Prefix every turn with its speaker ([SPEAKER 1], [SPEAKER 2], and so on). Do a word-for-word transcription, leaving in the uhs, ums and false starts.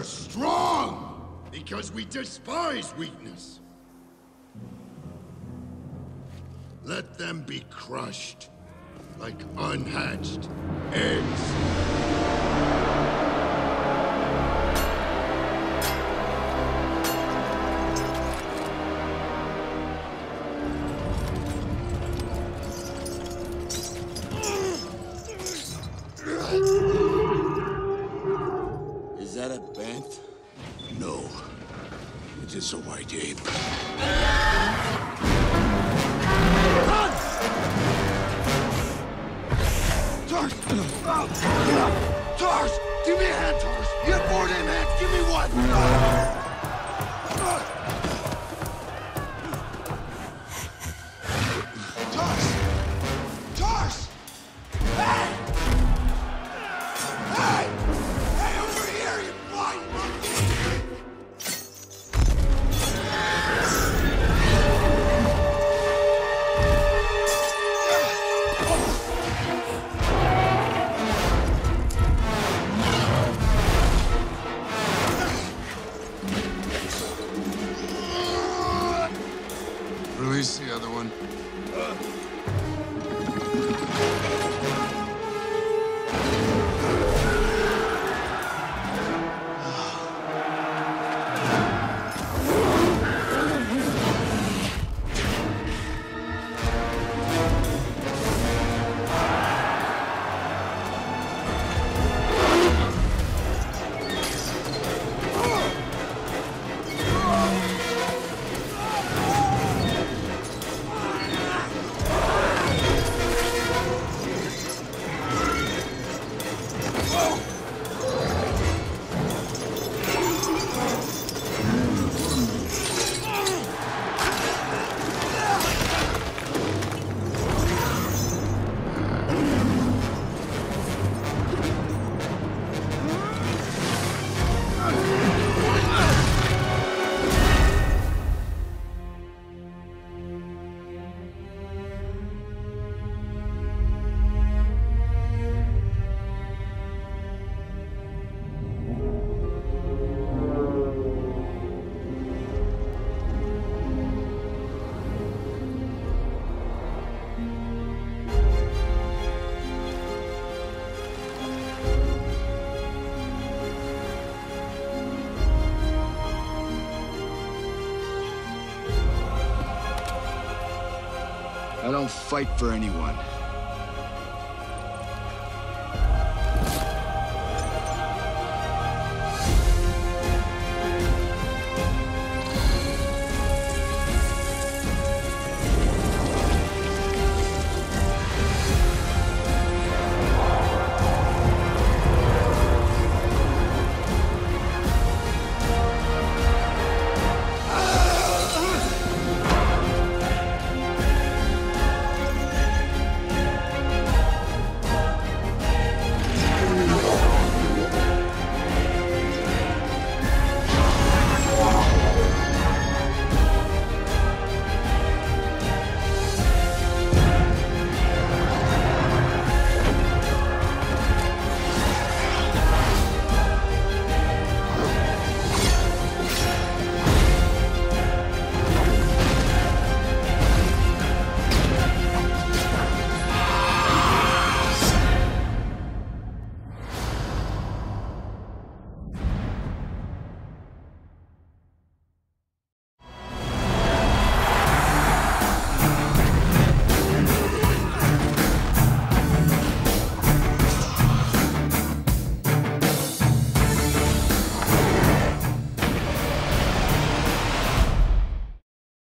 [SPEAKER 1] strong! Because we despise weakness. Let them be crushed like unhatched eggs.
[SPEAKER 2] Is that a bant?
[SPEAKER 1] No. It is a white ape.
[SPEAKER 2] Run! Tars! Tars! Give me a hand, Tars! You have four damn hands! Give me one! Tars! Tars! Hey! Hey! Hey, over here, you blind monkey!
[SPEAKER 1] Release the other one.
[SPEAKER 3] I don't fight for anyone.